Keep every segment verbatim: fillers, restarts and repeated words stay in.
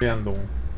creando.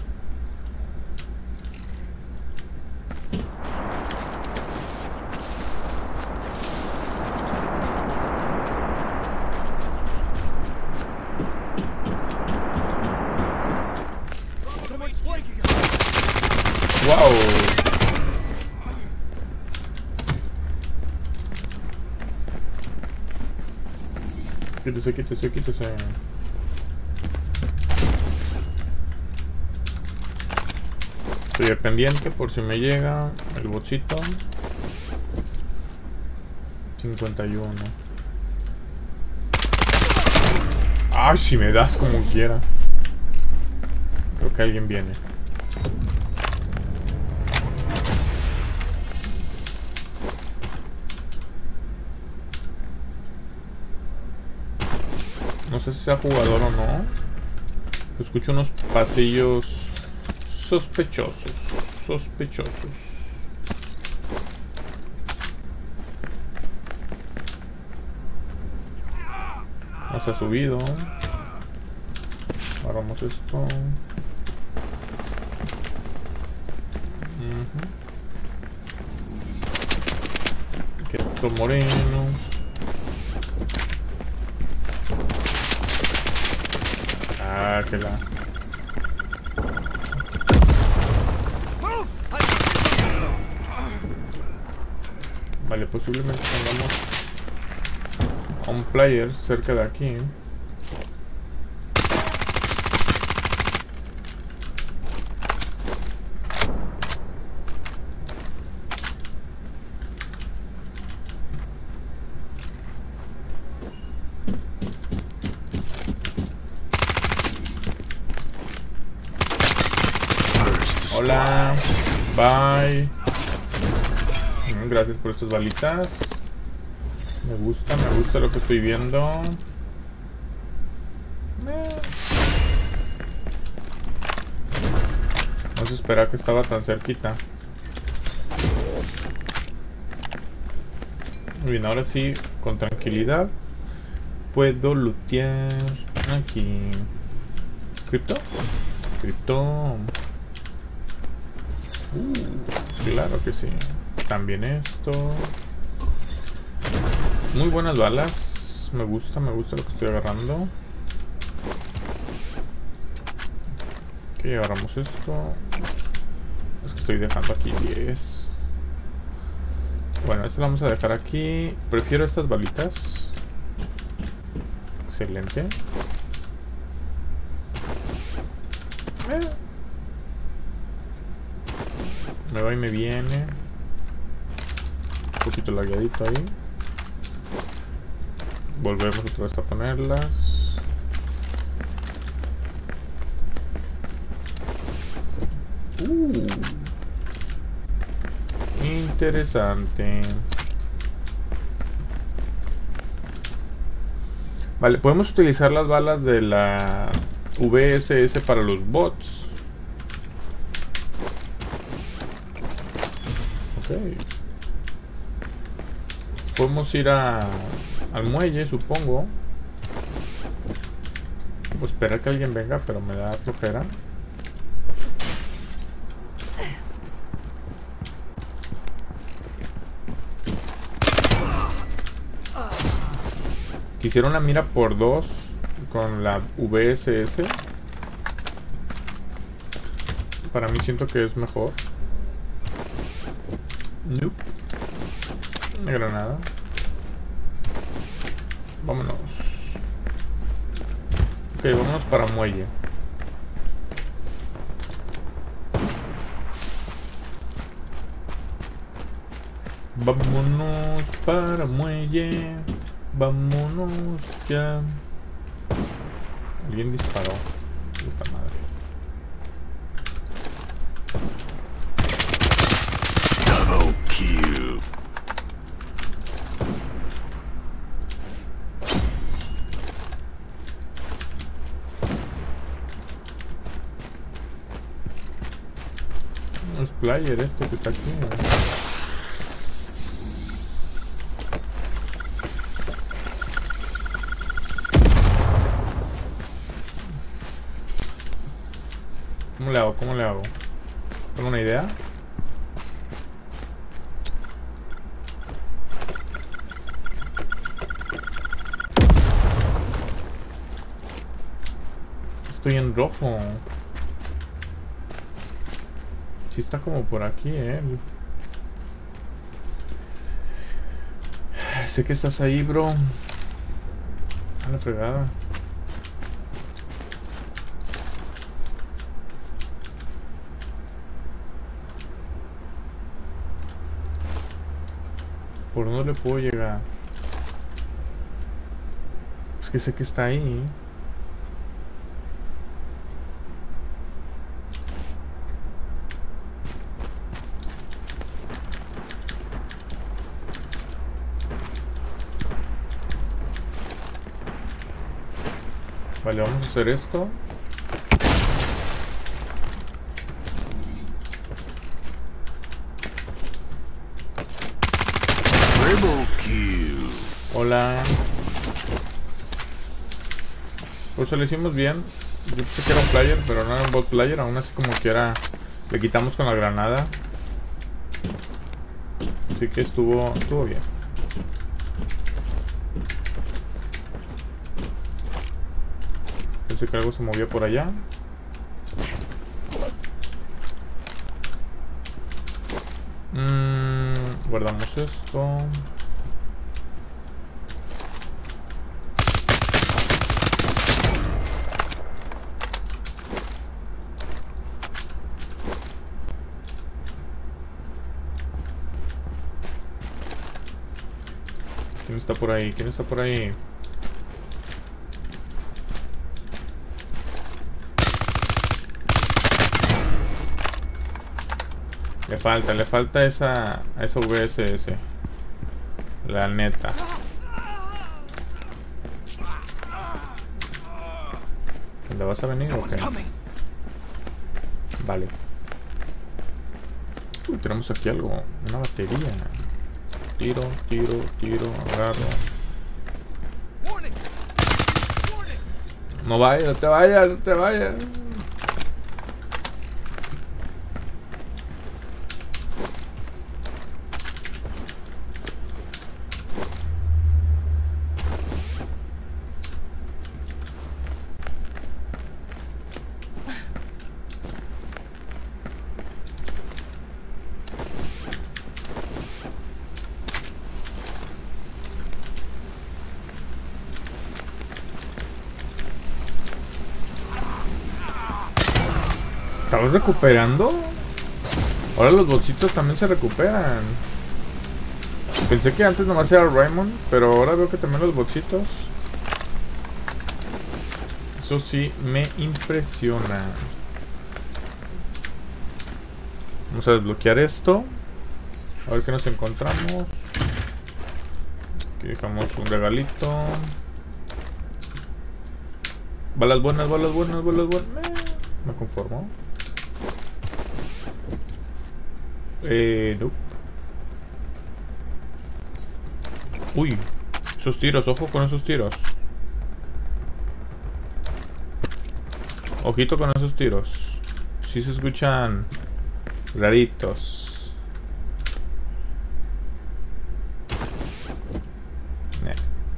Wow. Quítese, quítese, quítese. Estoy al pendiente por si me llega el bochito. cincuenta y uno. Ay, si me das como quiera. Creo que alguien viene. No sé si sea jugador o no. Escucho unos pasillos sospechosos. Sospechosos. No se ha subido. Agarramos esto. Uh-huh. Quieto moreno. Ah, que la... Vale, posiblemente tengamos a un player cerca de aquí. Hola, bye. Gracias por estas balitas. Me gusta, me gusta lo que estoy viendo. No se esperaba que estaba tan cerquita. Muy bien, ahora sí, con tranquilidad puedo lootear aquí. ¿Cripto? Cripto. Uh, claro que sí. También esto. Muy buenas balas. Me gusta, me gusta lo que estoy agarrando. Ok, agarramos esto. Es que estoy dejando aquí diez. Bueno, esto lo vamos a dejar aquí. Prefiero estas balitas. Excelente. Eh. Me va y me viene. Un poquito lagueadito ahí. Volvemos otra vez a ponerlas. Uh, interesante. Vale, podemos utilizar las balas de la V S S para los bots. Ok. Podemos ir a, al muelle, supongo. Voy a esperar que alguien venga, pero me da flojera. Quisiera una mira por dos con la V S S. Para mí siento que es mejor. Nope. Una granada. Vámonos. Ok, vámonos para muelle. Vámonos para muelle. Vámonos ya. Alguien disparó. Puta madre. Double kill. No es player este que está aquí, ¿no? ¿Cómo le hago? ¿Cómo le hago? ¿Tengo una idea? Estoy en rojo. Sí está como por aquí, eh. Sé que estás ahí, bro. A la fregada. ¿Por dónde le puedo llegar? Es que sé que está ahí. Vale, vamos a hacer esto. Triple kill. Hola. Pues lo hicimos bien. Yo pensé que era un player, pero no era un bot player. Aún así como que era... Le quitamos con la granada. Así que estuvo, estuvo bien. Pensé que algo se movía por allá. Mm, guardamos esto. ¿Quién está por ahí? ¿Quién está por ahí? Le falta, le falta esa, esa V S S. La neta. ¿Dónde vas a venir o qué? Vale. Uy, tenemos aquí algo. Una batería. Tiro, tiro, tiro, agarro. No vayas, no te vayas, no te vayas. ¿Estabas recuperando? Ahora los bolsitos también se recuperan. Pensé que antes nomás era Raymond, pero ahora veo que también los bolsitos. Eso sí me impresiona. Vamos a desbloquear esto. A ver qué nos encontramos. Aquí dejamos un regalito. Balas buenas, balas buenas, balas buenas. Eh, me conformo. Eh, no. Uy, esos tiros, ojo con esos tiros. Ojito con esos tiros. Si se escuchan raritos. Eh.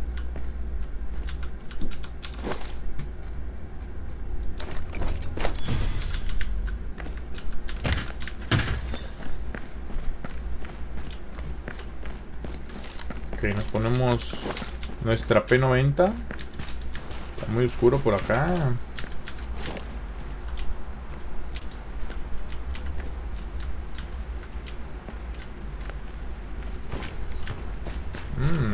Ok, nos ponemos nuestra P noventa. Está muy oscuro por acá. Mm.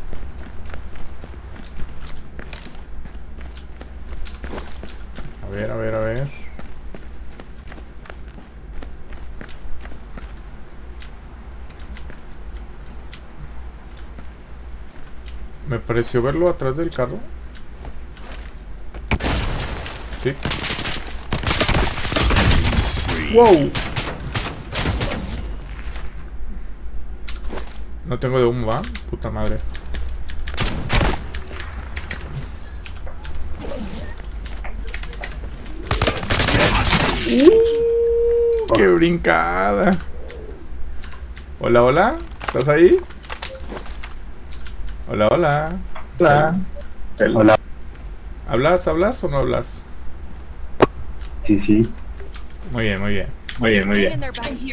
A ver, a ver, a ver. Me pareció verlo atrás del carro. Sí. ¡Wow! No tengo de humo, ¿va? Puta madre. Uh, ¡Qué brincada! Hola, hola. ¿Estás ahí? Hola, hola. Hola. Hola. ¿Hablas, hablas o no hablas? Sí, sí. Muy bien, muy bien. Muy bien, muy bien.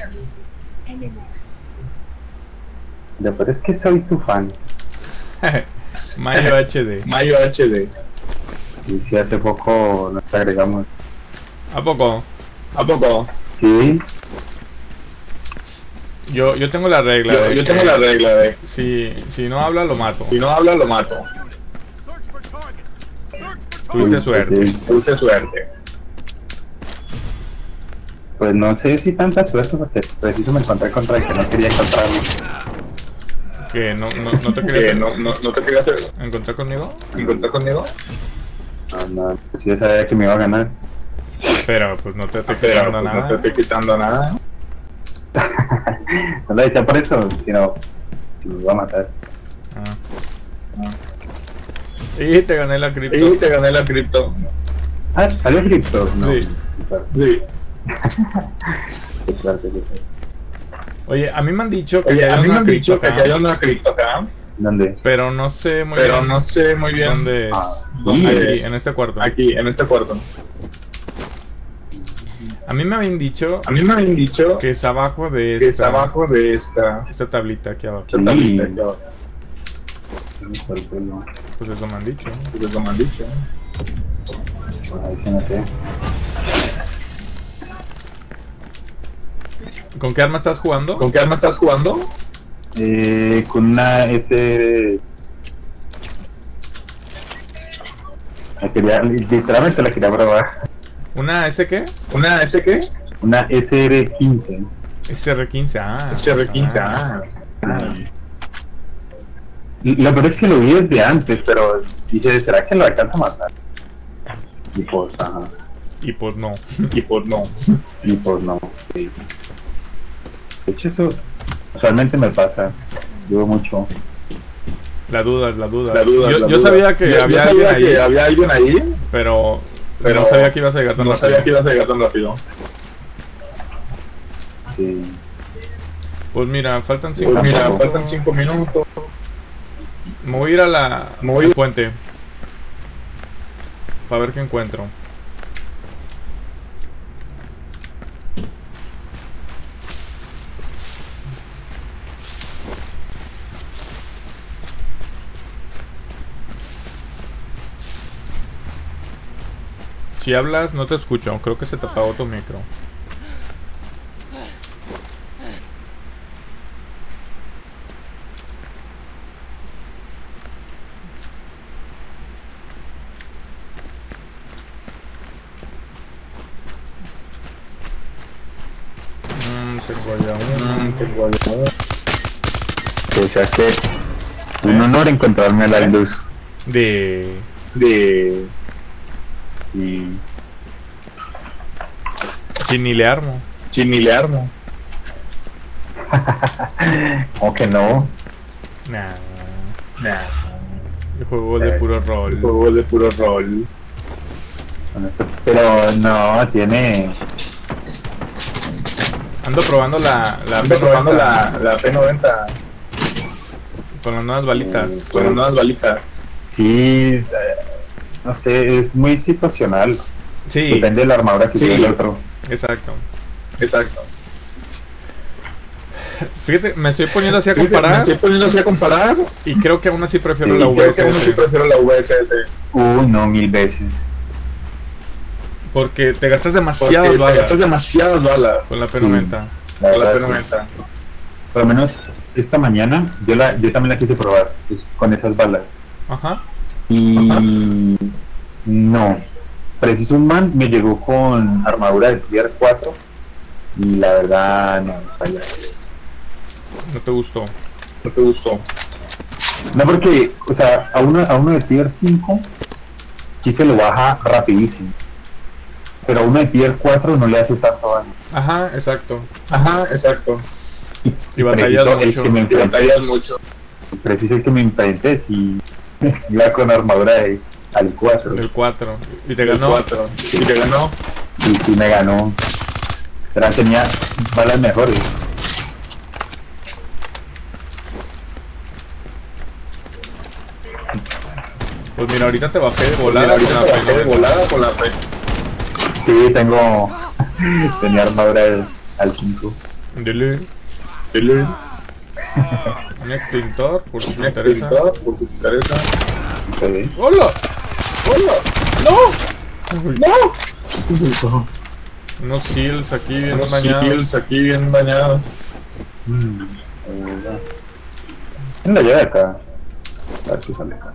Lo peor es que soy tu fan. Mayo H D. Mayo H D. Y si hace poco nos agregamos. ¿A poco? ¿A poco? Sí. Yo, yo tengo la regla. Yo, de yo que tengo la regla de Si, si no habla, lo mato. si no habla, lo mato. Tuviste suerte. Tuviste suerte. Pues no sé si tanta suerte, porque preciso me encontré contra el que no quería encontrarme. Que no, no, no te ¿Que querías no, no, no te querías encontrar conmigo. encontrar conmigo? No, no, pues yo sabía que me iba a ganar. Pero pues no te estoy Pero quitando pues, nada. no te estoy quitando nada. No lo decía por eso, sino que me iba a matar. Ah. Y te gané la cripto. Y te gané la cripto. Ah, ¿salió cripto? No. Sí. Sí. Qué suerte, qué suerte. Oye, a mí me han dicho que Oye, hay a mí me una han cripto dicho que acá, hay una cripto acá. ¿Dónde? pero no sé muy Pero bien no sé muy bien dónde es. Ah, Aquí, ¿dónde? en este cuarto. Aquí, en este cuarto. A mí me habían dicho A mí me habían dicho que es abajo de que esta, es abajo de esta, esta tablita aquí abajo. esta tablita aquí abajo. Pues eso me han dicho. Pues eso me han dicho. Ahí sí no sé. ¿Con qué arma estás jugando? ¿Con qué arma estás jugando? Eh, con una S... La quería, literalmente la quería probar. ¿Una S qué? ¿Una S qué? Una S R quince. S R quince, ah. S R quince, ah. ah. Lo peor es que lo vi desde antes, pero dije, ¿será que lo alcanza a matar? Y pues, ajá. Y pues no. Y pues no. Y pues no. Sí. De hecho, eso usualmente me pasa. Llevo mucho. La duda, la duda. La duda, yo la yo duda. sabía que Yo- había yo sabía alguien ahí, que había alguien ahí, pero, pero no sabía que ibas a llegar tan no rápido. sabía que ibas a llegar tan rápido. Sí. Pues mira, faltan cinco Pues mira, minutos. faltan cinco minutos. Me voy a ir a la Me voy a al ir- puente. Para ver qué encuentro. Si hablas, no te escucho. Creo que se te apagó tu micro. Mmm, se enrolla uno. Mm, tengo algo. O sea que un honor encontrarme a la luz De... de y Si ni le armo. sin ni le armo. ¿Cómo que no? Nah. Nah. El juego de puro rol. Juego de puro rol. Pero no, tiene. Ando probando la, la Ando P probando noventa la, la P noventa con las nuevas balitas. con las nuevas balitas. Sí, eh, no sé, es muy situacional. Sí, Depende de la armadura que Sí. tiene el otro. exacto. Exacto. Fíjate, me estoy poniendo así a Sí, me comparar estoy poniendo así a comparar. y creo que aún así prefiero Sí, la creo que aún así V S S prefiero la V S S. Uy, no, mil veces. porque te gastas Porque demasiadas te balas gastas demasiadas balas. con la P noventa. La Con la verdad, P sí. noventa. Por lo menos esta mañana yo la yo también la quise probar pues, con esas balas. Ajá. Y Ajá. no. Preciso un man me llegó con armadura de tier cuatro y la verdad no, falla. No te gustó. ¿No te gustó? No, porque, o sea, a uno, a uno de tier cinco sí se lo baja rapidísimo. Pero a uno de tier cuatro no le hace tanto daño. Ajá, exacto. Ajá, exacto. Y, Y batallas preciso el mucho. que me Y enfrenté, batallas mucho. preciso el que me enfrenté si iba con armadura de al cuatro. Del cuatro. Y te El ganó. cuatro. Y te ganó. Y sí me ganó. Pero tenía balas mejores. Pues mira, ahorita te bajé de volada. Mira, ahorita con te la bajé de P. volada con la P. Sí, tengo... tenía armadura al- al cinco. Dile. Dile. Un extintor, por si Un te interesa. extintor, por si te interesa. Sí. ¡Hola! ¡Hola! ¡No! ¡No! Unos seals aquí bien Unos bañados. skills aquí bien bañados. Mm. ¿Quién la lleva acá? A ver si sale acá.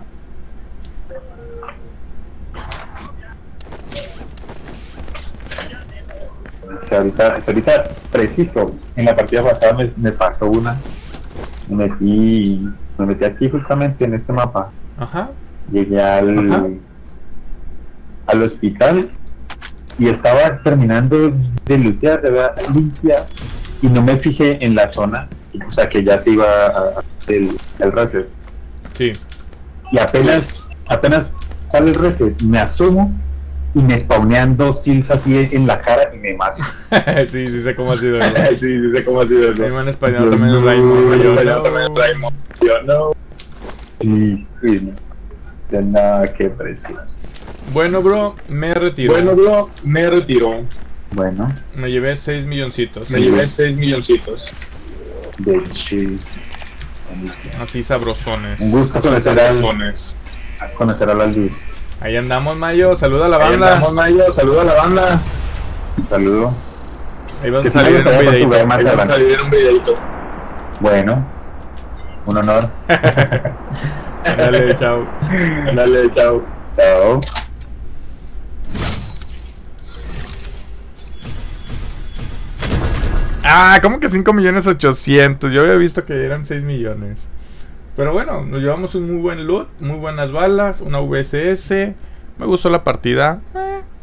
O sea, ahorita, o sea, ahorita preciso, en la partida pasada me, me pasó una. Me metí, me metí aquí justamente en este mapa. Ajá. Llegué al, Ajá. al hospital y estaba terminando de lootear, de verdad, limpiar, y no me fijé en la zona, o sea que ya se iba a, a- el, el reset. Sí. Y apenas, apenas sale el reset, me asomo y me spawnean dos seals así en la cara y me matan. Sí, sí sé cómo ha sido. ¿no? Sí, sí sé cómo ha sido eso. Mi man español Yo también es no, Raymond. Yo Yo no. también Raymond. Yo no. Sí, sí, de nada que presión. Bueno, bro, me retiro. Bueno, bro, me retiro. Bueno, Me llevé seis milloncitos. Me llevé seis milloncitos. de chill. Buenísimo. Así sabrosones. Un gusto conocer a, Razones. conocer a la luz. Ahí andamos, Mayo. Saluda a la Ahí banda. andamos, Mayo. Saluda a la banda. Un saludo. Ahí vas Que a si no salir en un gustaría videito. jugar más Ahí vamos a adelante. vivir un videito. Bueno, un honor. Dale, chao. Dale, chao. Chao. Ah, ¿cómo que cinco millones ochocientos? Yo había visto que eran seis millones. Pero bueno, nos llevamos un muy buen loot, muy buenas balas, una V S S. Me gustó la partida. Eh,